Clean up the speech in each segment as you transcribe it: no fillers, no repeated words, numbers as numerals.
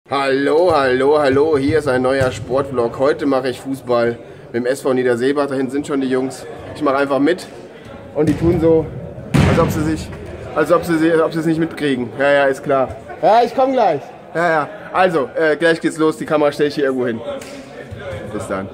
Hallo, hallo, hallo, hier ist ein neuer Sportvlog. Heute mache ich Fußball mit dem SV Niederseebach. Da hinten sind schon die Jungs. Ich mache einfach mit und die tun so, als ob sie es nicht mitkriegen. Ja, ja, ist klar. Ja, ich komme gleich. Ja, ja. Also, gleich geht's los. Die Kamera stelle ich hier irgendwo hin. Bis dann.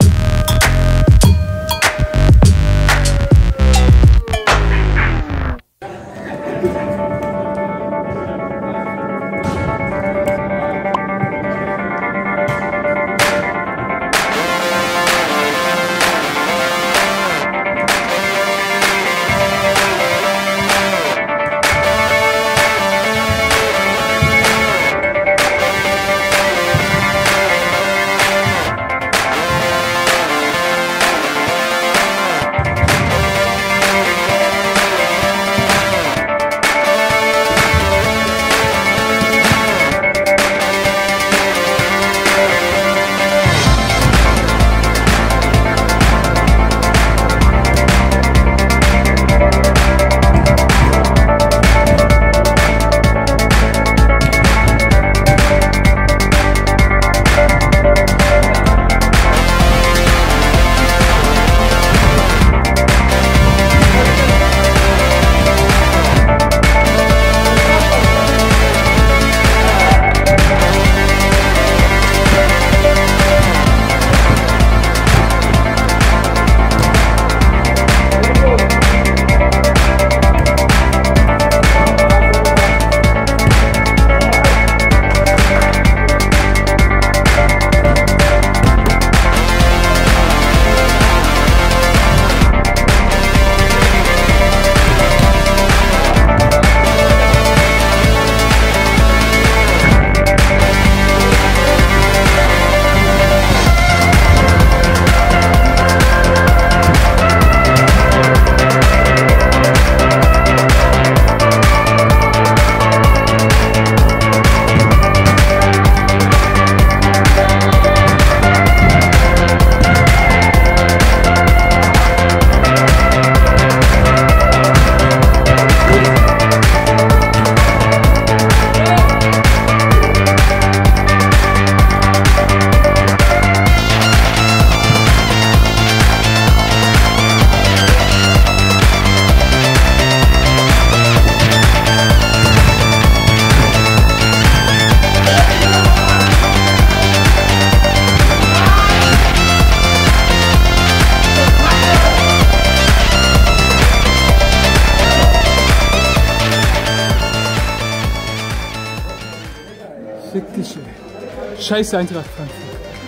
Fick dich, ey. Scheiße Eintracht Frankfurt.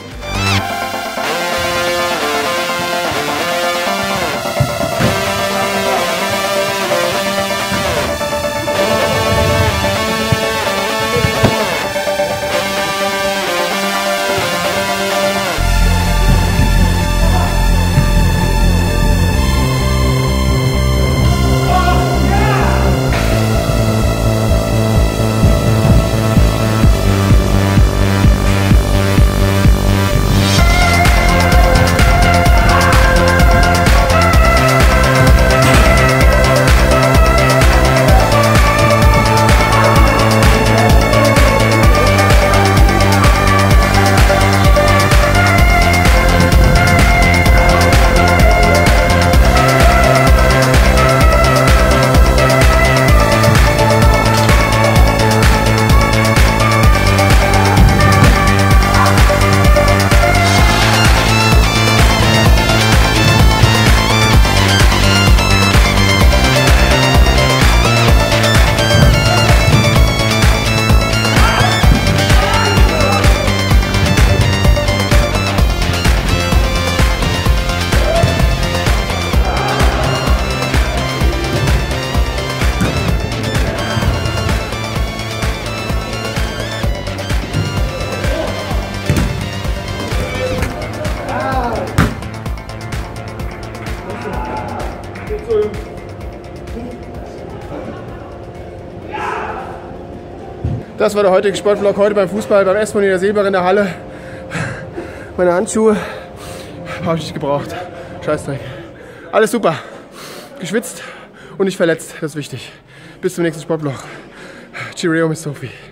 Das war der heutige Sportvlog, heute beim Fußball, beim SV Niederseebach in der Halle. Meine Handschuhe habe ich nicht gebraucht. Scheißdreck. Alles super. Geschwitzt und nicht verletzt, das ist wichtig. Bis zum nächsten Sportvlog. Cheerio, Miss Sophie.